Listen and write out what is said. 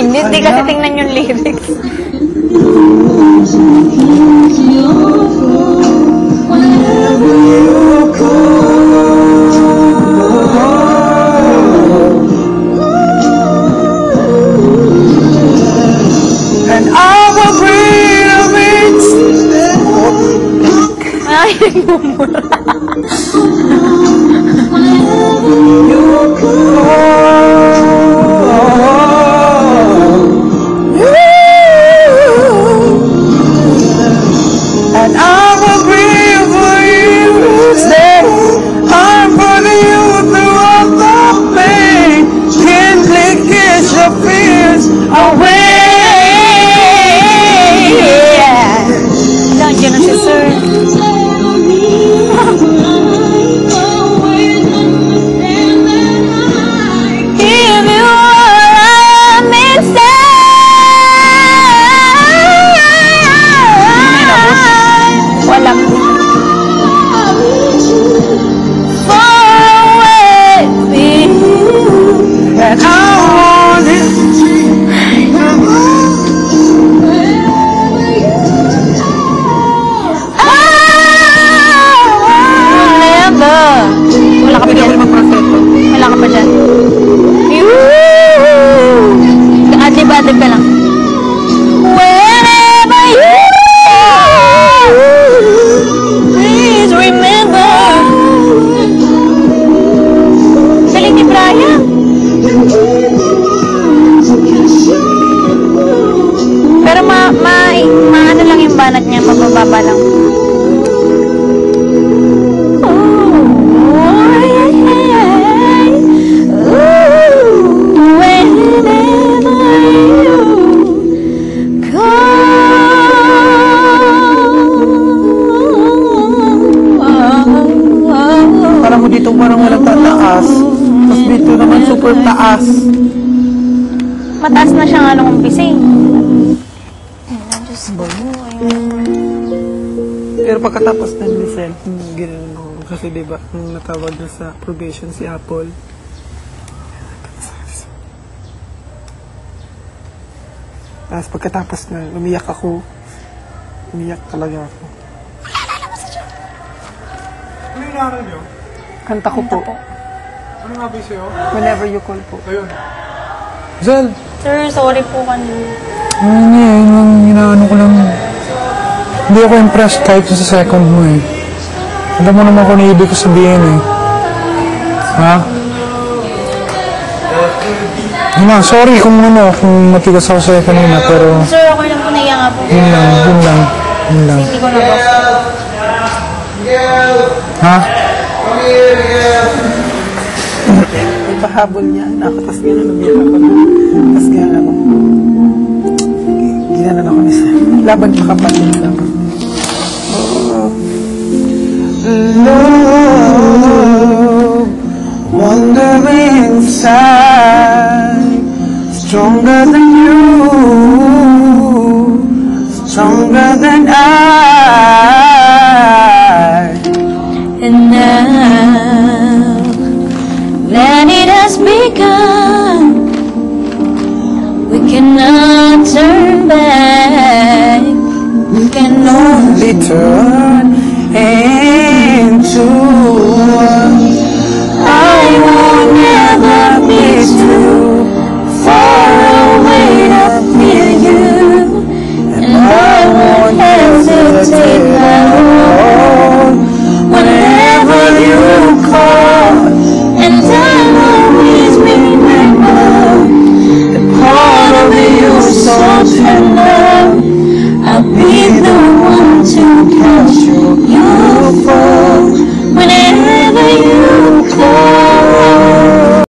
Hindi kasi tingnan yung lyrics. And I will bring it. Ay, nagmumura. And I will breathe for you to stay. I'm putting you through all the pain. Can't kiss your fears away. Nandiyan na si Sir. Give you all I'm inside. Walang far away with you. And I want it. Wala ka pa dyan. Wala ka pa dyan. Adib-adib ka lang. Whenever you please remember. Galing ni Brian. Pero ano lang yung banat niya, mabababa lang. Parang mo dito parang walang tataas. Tapos dito naman super taas. Mataas na siya nga nung umpisa eh. Pero pagkatapos ng Lisel, gano'n ko. Kasi diba, nung natawag na sa probation si Apple, tapos pagkatapos na, umiyak ako. Umiyak talaga ako. Ano yung naral nyo? Kanta ko po. Ano nga ba sa'yo? Whenever you call po. Ayun. Zel! Sir, sorry po kanina. Ano niya, yun lang inaano ko lang. Hindi ako impressed kahit sa second mo eh. Alam mo naman kung ano ibig ko sabihin eh. Ha? Yun lang, sorry kung matigas ako sa'yo kanina, pero... Sir, ako lang po naiya nga po. Yun lang. Hindi ko na ba? Ha? Ipahabol niya na ako, tapos gano'n umiyak ako. Tapos gano'n ako. Ginanon ako ni Sam. Laban pa kapatid lang. Love, wandering inside, stronger than you, stronger than I. And now that it has begun, we cannot turn back. We can only Turn